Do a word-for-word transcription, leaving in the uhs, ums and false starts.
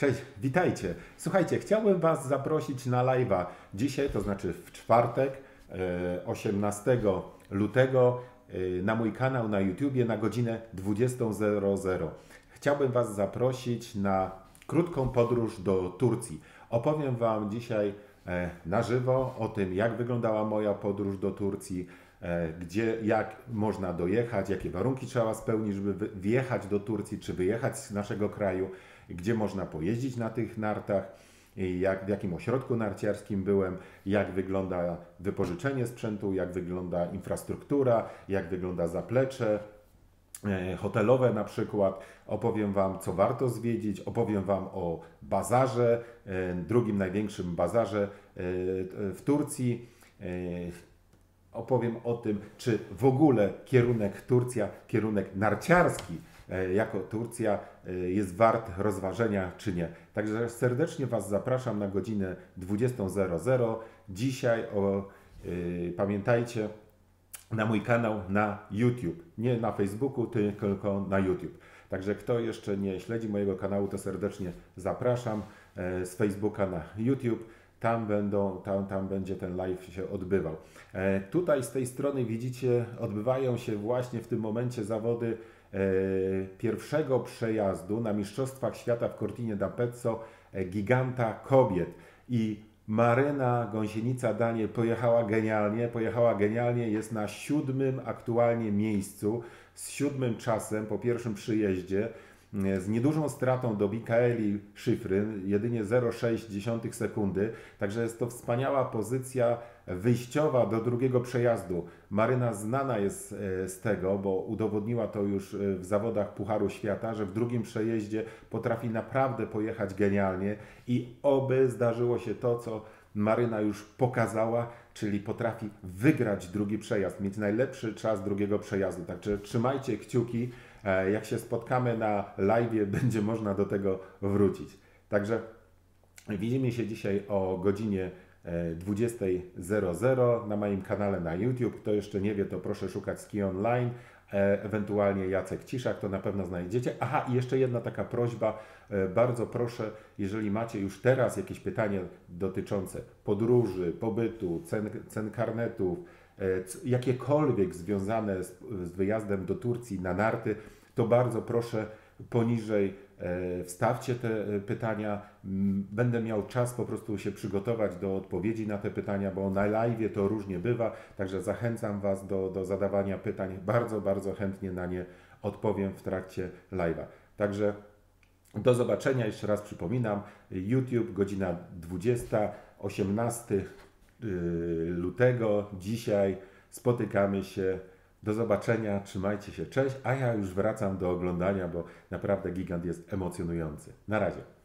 Cześć, witajcie. Słuchajcie, chciałbym Was zaprosić na live'a dzisiaj, to znaczy w czwartek, osiemnastego lutego, na mój kanał na YouTubie na godzinę dwudziestą. Chciałbym Was zaprosić na krótką podróż do Turcji. Opowiem Wam dzisiaj na żywo o tym, jak wyglądała moja podróż do Turcji, gdzie, jak można dojechać, jakie warunki trzeba spełnić, żeby wjechać do Turcji, czy wyjechać z naszego kraju, gdzie można pojeździć na tych nartach, jak, w jakim ośrodku narciarskim byłem, jak wygląda wypożyczenie sprzętu, jak wygląda infrastruktura, jak wygląda zaplecze hotelowe na przykład. Opowiem Wam, co warto zwiedzić, opowiem Wam o bazarze, drugim największym bazarze w Turcji. Opowiem o tym, czy w ogóle kierunek Turcja, kierunek narciarski jako Turcja jest wart rozważenia, czy nie. Także serdecznie Was zapraszam na godzinę dwudziestą. Dzisiaj o, yy, pamiętajcie, na mój kanał na YouTube. Nie na Facebooku, tylko na YouTube. Także kto jeszcze nie śledzi mojego kanału, to serdecznie zapraszam z Facebooka na YouTube. Tam, będą, tam, tam będzie ten live się odbywał. E, tutaj z tej strony widzicie, odbywają się właśnie w tym momencie zawody e, pierwszego przejazdu na Mistrzostwach Świata w Cortina d'Ampezzo e, giganta kobiet. I Maryna Gąsienica-Daniel pojechała genialnie, pojechała genialnie, jest na siódmym aktualnie miejscu, z siódmym czasem po pierwszym przyjeździe, z niedużą stratą do Mikaeli Szyfryn, jedynie zero przecinek sześć sekundy, także jest to wspaniała pozycja wyjściowa do drugiego przejazdu. Maryna znana jest z tego, bo udowodniła to już w zawodach Pucharu Świata, że w drugim przejeździe potrafi naprawdę pojechać genialnie i oby zdarzyło się to, co Maryna już pokazała, czyli potrafi wygrać drugi przejazd, mieć najlepszy czas drugiego przejazdu. Także trzymajcie kciuki. Jak się spotkamy na live'ie, będzie można do tego wrócić. Także widzimy się dzisiaj o godzinie dwudziestą na moim kanale na YouTube. Kto jeszcze nie wie, to proszę szukać Ski Online, ewentualnie Jacek Ciszak, to na pewno znajdziecie. Aha, i jeszcze jedna taka prośba. Bardzo proszę, jeżeli macie już teraz jakieś pytania dotyczące podróży, pobytu, cen, cen karnetów, jakiekolwiek związane z, z wyjazdem do Turcji na narty, to bardzo proszę poniżej wstawcie te pytania. Będę miał czas po prostu się przygotować do odpowiedzi na te pytania, bo na live'ie to różnie bywa, także zachęcam Was do, do zadawania pytań. Bardzo, bardzo chętnie na nie odpowiem w trakcie live'a. Także do zobaczenia, jeszcze raz przypominam, YouTube, godzina dwudziesta, osiemnastego lutego, dzisiaj spotykamy się. Do zobaczenia, trzymajcie się, cześć, a ja już wracam do oglądania, bo naprawdę gigant jest emocjonujący. Na razie.